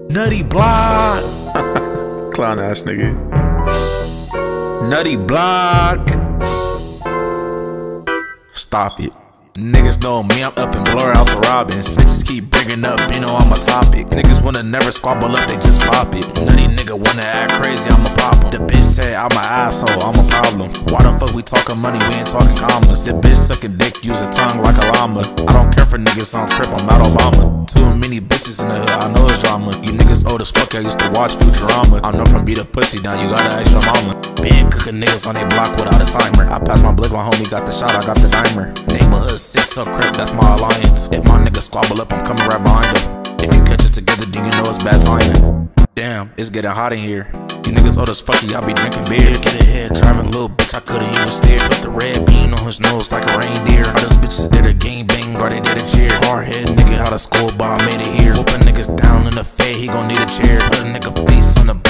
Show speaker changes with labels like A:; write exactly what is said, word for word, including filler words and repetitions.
A: Nutty Block.
B: Clown ass nigga.
A: Nutty Block. Stop it. Niggas know me, I'm up and blur out the Robins. Bitches keep bringing up, you know I'm a topic. Niggas wanna never squabble up, they just pop it. Nutty nigga wanna act crazy, I'ma pop him. The bitch said I'm an asshole, I'm a problem. Why the fuck we talking money, we ain't talking commas? The bitch sucking dick, use a tongue like a llama. I don't care for niggas on Crip, I'm not Obama. Too many bitches in the hood, I know it's drama. You niggas old as fuck, I used to watch Futurama. I know from beat a pussy down, you gotta ask your mama. Been cooking niggas on they block without a timer. I passed my blick, my homie got the shot, I got the dimer. Neighborhood six up Crip, that's my alliance. If my niggas squabble up, I'm coming right behind them. If you catch us together, then you know it's bad timing. Damn, it's getting hot in here. You niggas old as fucky, I be drinking beer. Get ahead, driving little bitch, I couldn't even steer. Put the red bean on his nose like a reindeer. All those bitches did a gang bang, or they did a cheer. Hard head nigga out of school, but I made it here. Whooping niggas down in the fade, he gon' need a chair. Put a nigga face on the